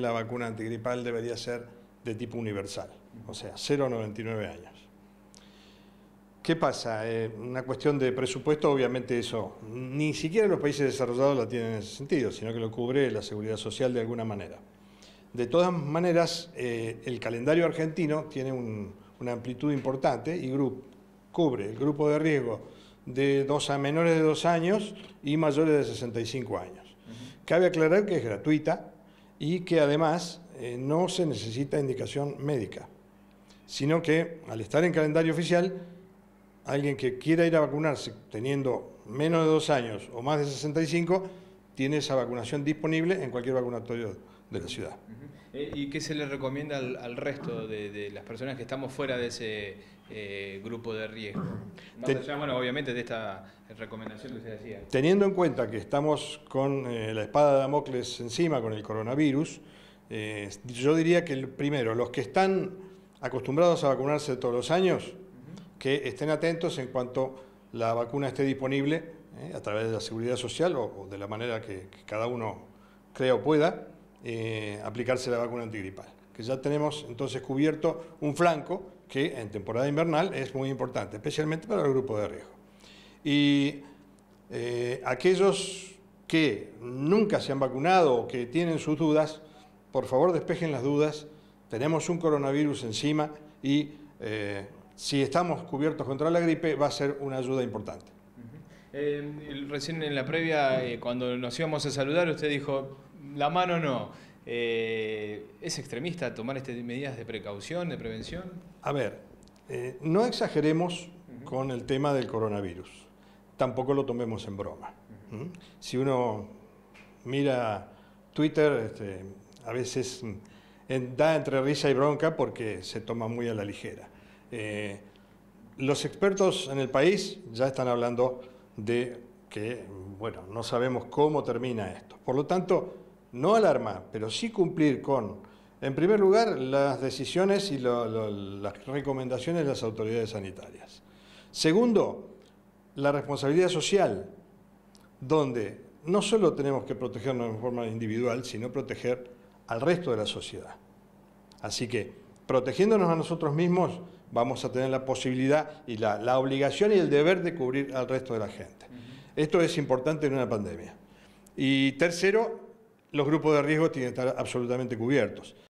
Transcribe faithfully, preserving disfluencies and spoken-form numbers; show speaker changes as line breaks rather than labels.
la vacuna antigripal debería ser de tipo universal, o sea, cero a noventa y nueve años. ¿Qué pasa? Eh, una cuestión de presupuesto, obviamente eso, ni siquiera los países desarrollados la tienen en ese sentido, sino que lo cubre la seguridad social de alguna manera. De todas maneras, eh, el calendario argentino tiene un, una amplitud importante y grup, cubre el grupo de riesgo de dos a menores de dos años y mayores de sesenta y cinco años. Uh-huh. Cabe aclarar que es gratuita y que además eh, no se necesita indicación médica, sino que al estar en calendario oficial, alguien que quiera ir a vacunarse teniendo menos de dos años o más de sesenta y cinco, tiene esa vacunación disponible en cualquier vacunatorio de la ciudad.
Uh-huh. ¿Y qué se le recomienda al, al resto de, de las personas que estamos fuera de ese eh, grupo de riesgo? Más
Ten,
allá, bueno, obviamente de esta recomendación que usted decía.
Teniendo en cuenta que estamos con eh, la espada de Damocles encima, con el coronavirus, eh, yo diría que el, primero, los que están acostumbrados a vacunarse todos los años, que estén atentos en cuanto la vacuna esté disponible eh, a través de la seguridad social o, o de la manera que, que cada uno crea o pueda eh, aplicarse la vacuna antigripal. Que ya tenemos entonces cubierto un flanco que en temporada invernal es muy importante, especialmente para el grupo de riesgo. Y eh, aquellos que nunca se han vacunado o que tienen sus dudas, por favor despejen las dudas. Tenemos un coronavirus encima y eh, si estamos cubiertos contra la gripe, va a ser una ayuda importante.
Uh-huh. eh, recién en la previa, eh, cuando nos íbamos a saludar, usted dijo, la mano no. Eh, ¿Es extremista tomar estas medidas de precaución, de prevención?
A ver, eh, no exageremos uh-huh. con el tema del coronavirus. Tampoco lo tomemos en broma. Uh-huh. ¿Mm? Si uno mira Twitter, este, a veces en, da entre risa y bronca porque se toma muy a la ligera. Eh, los expertos en el país ya están hablando de que, bueno, no sabemos cómo termina esto. Por lo tanto, no alarmar, pero sí cumplir con, en primer lugar, las decisiones y lo, lo, las recomendaciones de las autoridades sanitarias. Segundo, la responsabilidad social, donde no solo tenemos que protegernos de forma individual, sino proteger al resto de la sociedad. Así que, protegiéndonos a nosotros mismos, vamos a tener la posibilidad y la, la obligación y el deber de cubrir al resto de la gente. Uh-huh. Esto es importante en una pandemia. Y tercero, los grupos de riesgo tienen que estar absolutamente cubiertos.